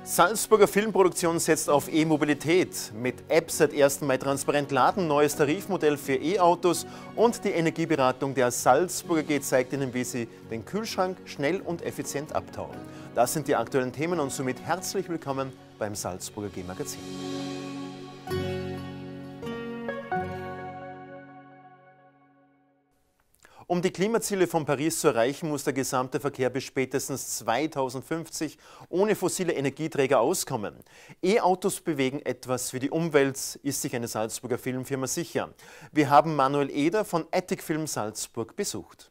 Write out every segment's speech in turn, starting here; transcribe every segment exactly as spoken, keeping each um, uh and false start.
Salzburger Filmproduktion setzt auf E-Mobilität. Mit App seit ersten Mai transparent laden, neues Tarifmodell für E-Autos und die Energieberatung der Salzburger G zeigt Ihnen, wie Sie den Kühlschrank schnell und effizient abtauen. Das sind die aktuellen Themen und somit herzlich willkommen beim Salzburger G-Magazin. Um die Klimaziele von Paris zu erreichen, muss der gesamte Verkehr bis spätestens zweitausendfünfzig ohne fossile Energieträger auskommen. E-Autos bewegen etwas für die Umwelt, ist sich eine Salzburger Filmfirma sicher. Wir haben Manuel Eder von Attic Film Salzburg besucht.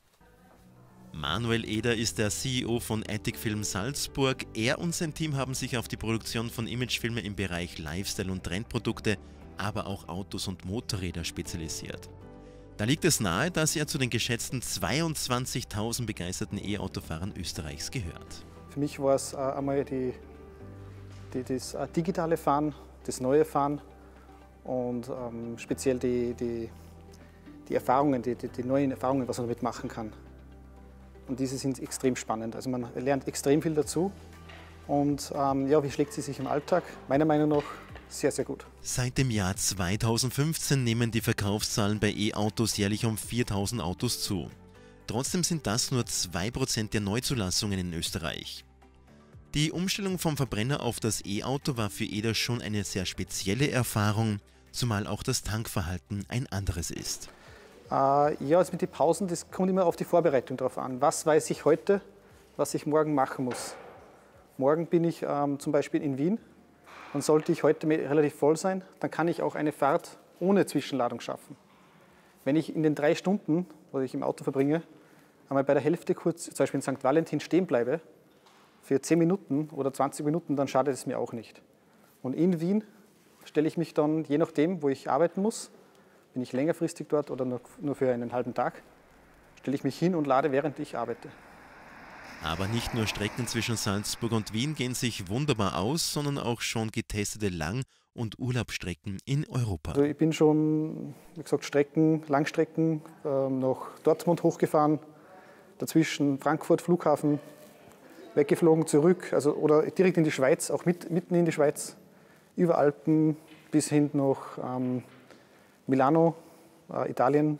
Manuel Eder ist der C E O von Attic Film Salzburg. Er und sein Team haben sich auf die Produktion von Imagefilmen im Bereich Lifestyle- und Trendprodukte, aber auch Autos und Motorräder spezialisiert. Da liegt es nahe, dass er zu den geschätzten zweiundzwanzigtausend begeisterten E-Autofahrern Österreichs gehört. Für mich war es äh, einmal die, die, das äh, digitale Fahren, das neue Fahren und ähm, speziell die, die, die Erfahrungen, die, die, die neuen Erfahrungen, was man damit machen kann. Und diese sind extrem spannend. Also man lernt extrem viel dazu. Und ähm, ja, wie schlägt sie sich im Alltag? Meiner Meinung nach sehr, sehr gut. Seit dem Jahr zweitausendfünfzehn nehmen die Verkaufszahlen bei E-Autos jährlich um viertausend Autos zu. Trotzdem sind das nur zwei Prozent der Neuzulassungen in Österreich. Die Umstellung vom Verbrenner auf das E-Auto war für Eder schon eine sehr spezielle Erfahrung, zumal auch das Tankverhalten ein anderes ist. Äh, ja, also mit den Pausen, das kommt immer auf die Vorbereitung drauf an. Was weiß ich heute, was ich morgen machen muss? Morgen bin ich ähm, zum Beispiel in Wien. Dann sollte ich heute relativ voll sein, dann kann ich auch eine Fahrt ohne Zwischenladung schaffen. Wenn ich in den drei Stunden, die ich im Auto verbringe, einmal bei der Hälfte kurz, zum Beispiel in Sankt Valentin, stehen bleibe, für zehn Minuten oder zwanzig Minuten, dann schadet es mir auch nicht. Und in Wien stelle ich mich dann, je nachdem, wo ich arbeiten muss, bin ich längerfristig dort oder nur für einen halben Tag, stelle ich mich hin und lade, während ich arbeite. Aber nicht nur Strecken zwischen Salzburg und Wien gehen sich wunderbar aus, sondern auch schon getestete Lang- und Urlaubsstrecken in Europa. Also ich bin schon, wie gesagt, Strecken, Langstrecken äh, nach Dortmund hochgefahren, dazwischen Frankfurt, Flughafen, weggeflogen, zurück, also, oder direkt in die Schweiz, auch mit, mitten in die Schweiz, über Alpen bis hin nach ähm, Milano, äh, Italien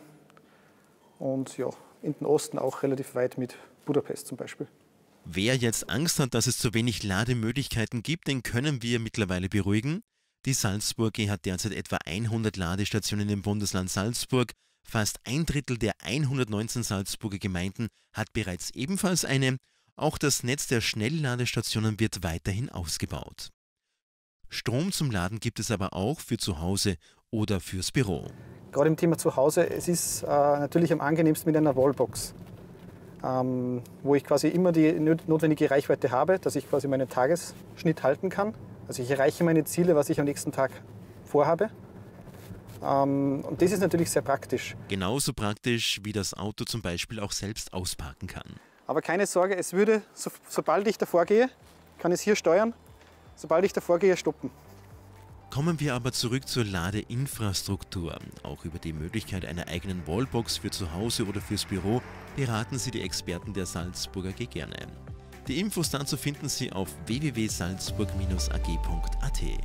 und ja, in den Osten auch relativ weit mit Budapest zum Beispiel. Wer jetzt Angst hat, dass es zu wenig Lademöglichkeiten gibt, den können wir mittlerweile beruhigen. Die Salzburg G hat derzeit etwa hundert Ladestationen im Bundesland Salzburg. Fast ein Drittel der hundertneunzehn Salzburger Gemeinden hat bereits ebenfalls eine. Auch das Netz der Schnellladestationen wird weiterhin ausgebaut. Strom zum Laden gibt es aber auch für zu Hause oder fürs Büro. Gerade im Thema Zuhause, es ist äh, natürlich am angenehmsten mit einer Wallbox. Ähm, wo ich quasi immer die notwendige Reichweite habe, dass ich quasi meinen Tagesschnitt halten kann. Also ich erreiche meine Ziele, was ich am nächsten Tag vorhabe. Ähm, und das ist natürlich sehr praktisch. Genauso praktisch, wie das Auto zum Beispiel auch selbst ausparken kann. Aber keine Sorge, es würde, so, sobald ich davor gehe, kann ich es hier steuern, sobald ich davor gehe, stoppen. Kommen wir aber zurück zur Ladeinfrastruktur. Auch über die Möglichkeit einer eigenen Wallbox für zu Hause oder fürs Büro beraten Sie die Experten der Salzburger G gerne. Die Infos dazu finden Sie auf w w w punkt salzburg Bindestrich a g punkt a t.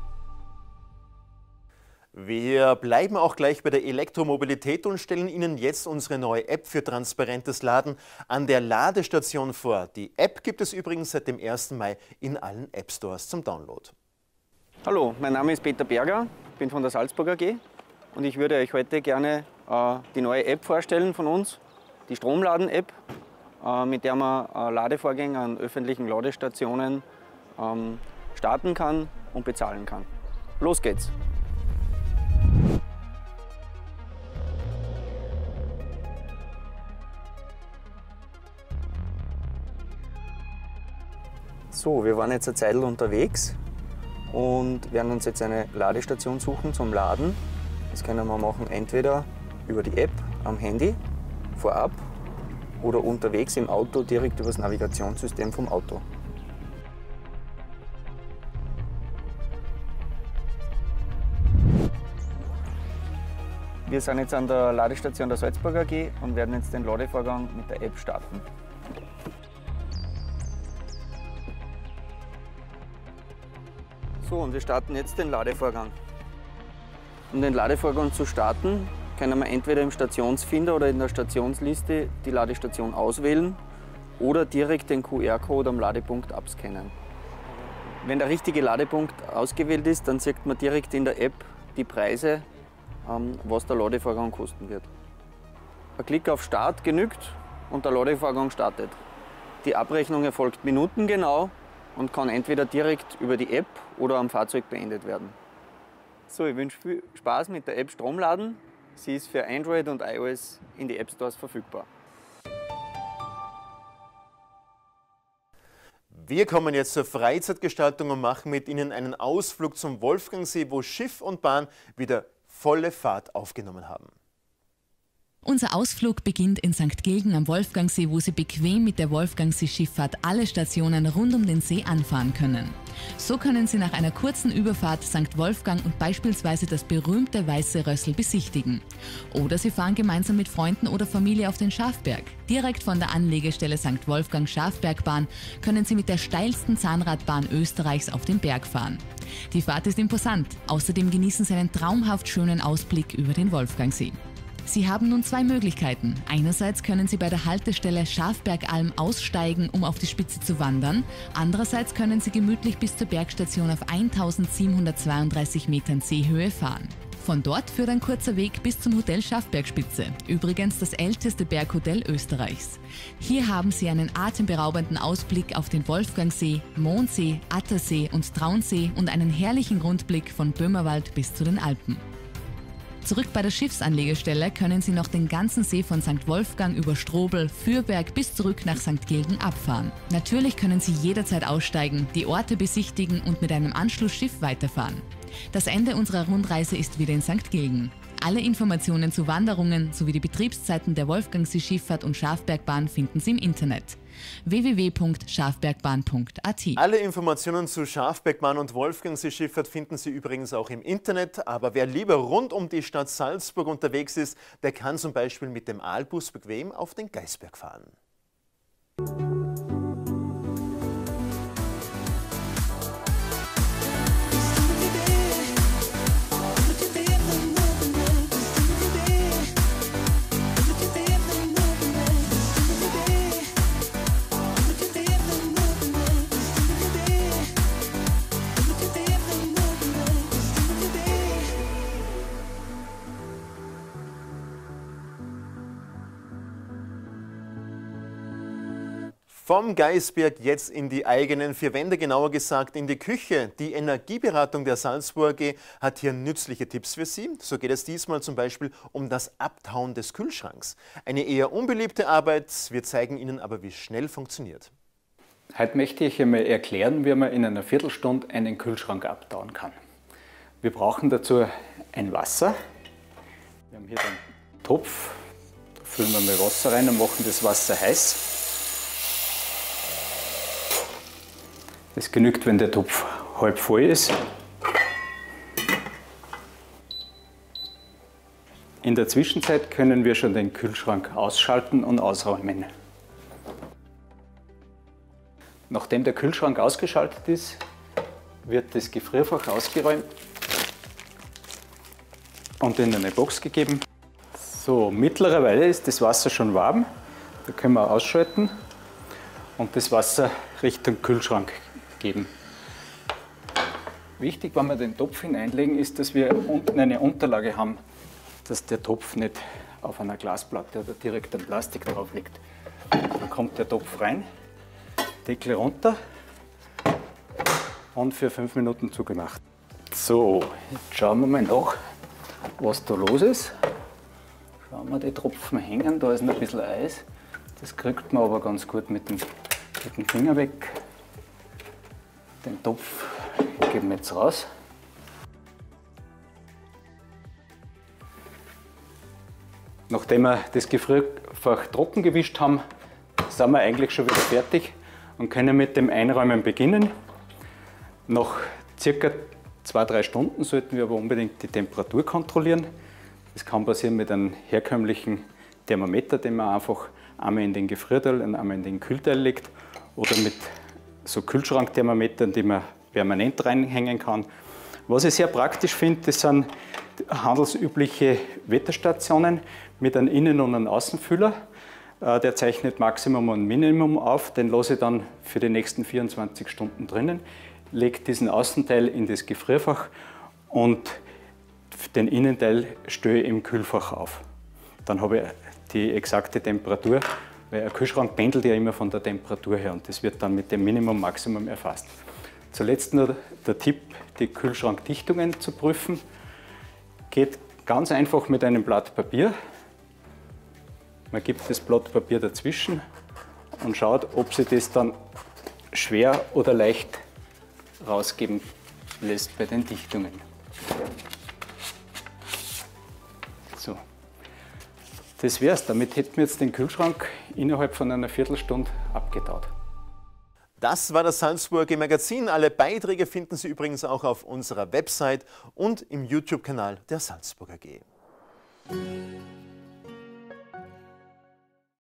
Wir bleiben auch gleich bei der Elektromobilität und stellen Ihnen jetzt unsere neue App für transparentes Laden an der Ladestation vor. Die App gibt es übrigens seit dem ersten Mai in allen App Stores zum Download. Hallo, mein Name ist Peter Berger, bin von der Salzburger G und ich würde euch heute gerne äh, die neue App vorstellen von uns, die Stromladen-App, äh, mit der man äh, Ladevorgänge an öffentlichen Ladestationen ähm, starten kann und bezahlen kann. Los geht's! So, wir waren jetzt eine Zeit unterwegs und werden uns jetzt eine Ladestation suchen zum Laden. Das können wir machen entweder über die App am Handy vorab oder unterwegs im Auto direkt über das Navigationssystem vom Auto. Wir sind jetzt an der Ladestation der Salzburger G und werden jetzt den Ladevorgang mit der App starten. So, und wir starten jetzt den Ladevorgang. Um den Ladevorgang zu starten, können wir entweder im Stationsfinder oder in der Stationsliste die Ladestation auswählen oder direkt den Q R-Code am Ladepunkt abscannen. Wenn der richtige Ladepunkt ausgewählt ist, dann sieht man direkt in der App die Preise, was der Ladevorgang kosten wird. Ein Klick auf Start genügt und der Ladevorgang startet. Die Abrechnung erfolgt minutengenau und kann entweder direkt über die App oder am Fahrzeug beendet werden. So, ich wünsche viel Spaß mit der App Stromladen. Sie ist für Android und iOS in die App Stores verfügbar. Wir kommen jetzt zur Freizeitgestaltung und machen mit Ihnen einen Ausflug zum Wolfgangsee, wo Schiff und Bahn wieder volle Fahrt aufgenommen haben. Unser Ausflug beginnt in Sankt Gilgen am Wolfgangsee, wo Sie bequem mit der Wolfgangsee-Schifffahrt alle Stationen rund um den See anfahren können. So können Sie nach einer kurzen Überfahrt Sankt Wolfgang und beispielsweise das berühmte Weiße Rössl besichtigen. Oder Sie fahren gemeinsam mit Freunden oder Familie auf den Schafberg. Direkt von der Anlegestelle Sankt Wolfgang Schafbergbahn können Sie mit der steilsten Zahnradbahn Österreichs auf den Berg fahren. Die Fahrt ist imposant. Außerdem genießen Sie einen traumhaft schönen Ausblick über den Wolfgangsee. Sie haben nun zwei Möglichkeiten. Einerseits können Sie bei der Haltestelle Schafbergalm aussteigen, um auf die Spitze zu wandern. Andererseits können Sie gemütlich bis zur Bergstation auf eintausendsiebenhundertzweiunddreißig Metern Seehöhe fahren. Von dort führt ein kurzer Weg bis zum Hotel Schafbergspitze, übrigens das älteste Berghotel Österreichs. Hier haben Sie einen atemberaubenden Ausblick auf den Wolfgangsee, Mondsee, Attersee und Traunsee und einen herrlichen Rundblick von Böhmerwald bis zu den Alpen. Zurück bei der Schiffsanlegestelle können Sie noch den ganzen See von Sankt Wolfgang über Strobl, Fürberg bis zurück nach Sankt Gilgen abfahren. Natürlich können Sie jederzeit aussteigen, die Orte besichtigen und mit einem Anschlussschiff weiterfahren. Das Ende unserer Rundreise ist wieder in Sankt Gilgen. Alle Informationen zu Wanderungen sowie die Betriebszeiten der Wolfgangsee-Schifffahrt und Schafbergbahn finden Sie im Internet. w w w punkt schafbergbahn punkt a t. Alle Informationen zu Schafbergbahn und Wolfgangsee-Schifffahrt finden Sie übrigens auch im Internet. Aber wer lieber rund um die Stadt Salzburg unterwegs ist, der kann zum Beispiel mit dem Aalbus bequem auf den Geisberg fahren. Vom Geisberg jetzt in die eigenen vier Wände, genauer gesagt in die Küche. Die Energieberatung der Salzburger A G hat hier nützliche Tipps für Sie. So geht es diesmal zum Beispiel um das Abtauen des Kühlschranks. Eine eher unbeliebte Arbeit, wir zeigen Ihnen aber, wie schnell funktioniert. Heute möchte ich einmal erklären, wie man in einer Viertelstunde einen Kühlschrank abtauen kann. Wir brauchen dazu ein Wasser. Wir haben hier den Topf, da füllen wir mal Wasser rein und machen das Wasser heiß. Es genügt, wenn der Topf halb voll ist. In der Zwischenzeit können wir schon den Kühlschrank ausschalten und ausräumen. Nachdem der Kühlschrank ausgeschaltet ist, wird das Gefrierfach ausgeräumt und in eine Box gegeben. So, mittlerweile ist das Wasser schon warm. Da können wir ausschalten und das Wasser Richtung Kühlschrank geben. Wichtig, wenn wir den Topf hineinlegen, ist, dass wir unten eine Unterlage haben, dass der Topf nicht auf einer Glasplatte oder direkt am Plastik drauf liegt. Dann kommt der Topf rein, Deckel runter und für fünf Minuten zugemacht. So, jetzt schauen wir mal nach, was da los ist. Schauen wir die Tropfen hängen, da ist noch ein bisschen Eis. Das kriegt man aber ganz gut mit dem, mit dem Finger weg. Den Topf geben wir jetzt raus. Nachdem wir das Gefrierfach trocken gewischt haben, sind wir eigentlich schon wieder fertig und können mit dem Einräumen beginnen. Nach circa zwei bis drei Stunden sollten wir aber unbedingt die Temperatur kontrollieren. Das kann passieren mit einem herkömmlichen Thermometer, den man einfach einmal in den Gefrierteil und einmal in den Kühlteil legt, oder mit so Kühlschrankthermometern, die man permanent reinhängen kann. Was ich sehr praktisch finde, das sind handelsübliche Wetterstationen mit einem Innen- und einem Außenfüller. Der zeichnet Maximum und Minimum auf, den lasse ich dann für die nächsten vierundzwanzig Stunden drinnen, lege diesen Außenteil in das Gefrierfach und den Innenteil stelle ich im Kühlfach auf. Dann habe ich die exakte Temperatur, weil ein Kühlschrank pendelt ja immer von der Temperatur her und das wird dann mit dem Minimum, Maximum erfasst. Zuletzt nur der Tipp, die Kühlschrankdichtungen zu prüfen. Geht ganz einfach mit einem Blatt Papier. Man gibt das Blatt Papier dazwischen und schaut, ob sich das dann schwer oder leicht rausgeben lässt bei den Dichtungen. So. Das wär's. Damit hätten wir jetzt den Kühlschrank innerhalb von einer Viertelstunde abgetaut. Das war das Salzburger Magazin. Alle Beiträge finden Sie übrigens auch auf unserer Website und im YouTube-Kanal der Salzburger A G.